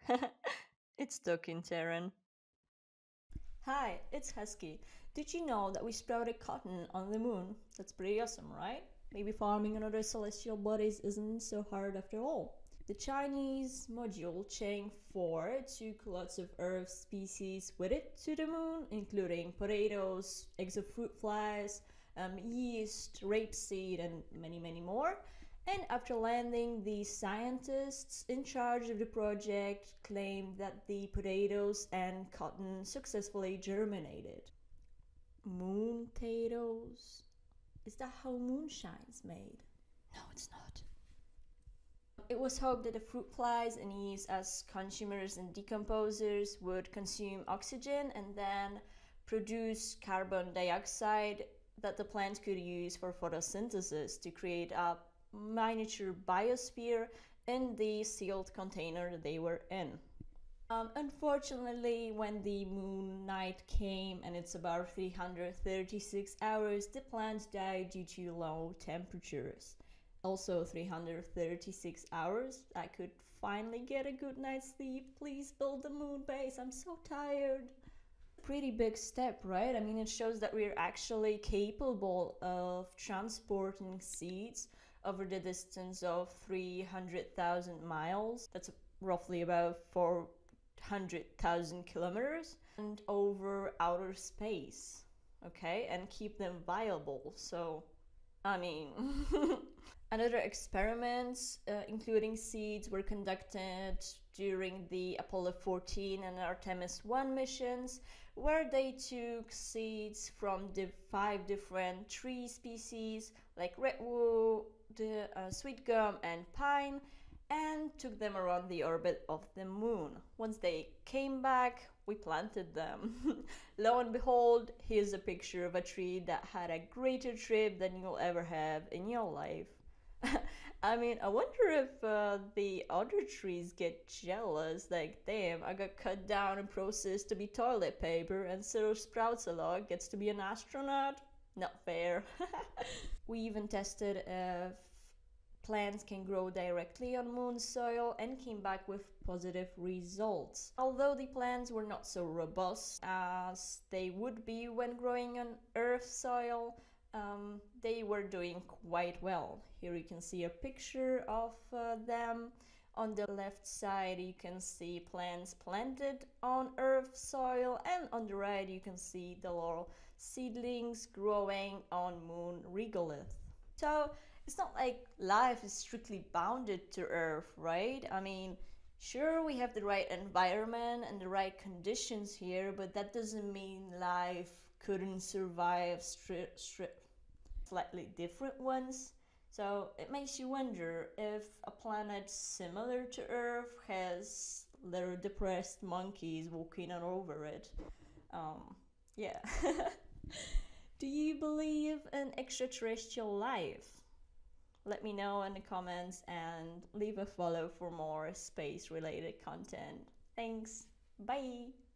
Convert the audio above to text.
It's talking Terran. Hi, it's Husky. Did you know that we sprouted cotton on the moon? That's pretty awesome, right? Maybe farming on other celestial bodies isn't so hard after all. The Chinese module Chang 4 took lots of Earth species with it to the moon, including potatoes, eggs of fruit flies, yeast, rapeseed, and many, many more. And after landing, the scientists in charge of the project claimed that the potatoes and cotton successfully germinated. Moon potatoes? Is that how moonshine's made? No, it's not. It was hoped that the fruit flies and yeast, as consumers and decomposers, would consume oxygen and then produce carbon dioxide that the plants could use for photosynthesis to create a miniature biosphere in the sealed container they were in. Unfortunately, when the moon night came and it's about 336 hours, the plants died due to low temperatures. Also 336 hours, I could finally get a good night's sleep. Please build the moon base, I'm so tired. Pretty big step, right? I mean, it shows that we're actually capable of transporting seeds over the distance of 300,000 miles. That's roughly about 400,000 kilometers, and over outer space, okay, and keep them viable. So I mean, another experiments, including seeds, were conducted during the Apollo 14 and Artemis 1 missions, where they took seeds from the 5 different tree species like redwood, sweet gum, and pine, and took them around the orbit of the moon. Once they came back, we planted them. Lo and behold, here's a picture of a tree that had a greater trip than you'll ever have in your life. I mean, I wonder if the other trees get jealous, like, damn, I got cut down and processed to be toilet paper, and Cyril Sprouts-a-Lot gets to be an astronaut? Not fair. We even tested if plants can grow directly on moon soil and came back with positive results. Although the plants were not so robust as they would be when growing on Earth soil, they were doing quite well. Here you can see a picture of them. On the left side you can see plants planted on Earth soil, and on the right you can see the little seedlings growing on moon regolith. So it's not like life is strictly bounded to Earth, right? I mean, sure, we have the right environment and the right conditions here, but that doesn't mean life couldn't survive slightly different ones. So it makes you wonder if a planet similar to Earth has little depressed monkeys walking all over it. Yeah. Do you believe in extraterrestrial life? Let me know in the comments and leave a follow for more space related content. Thanks. Bye.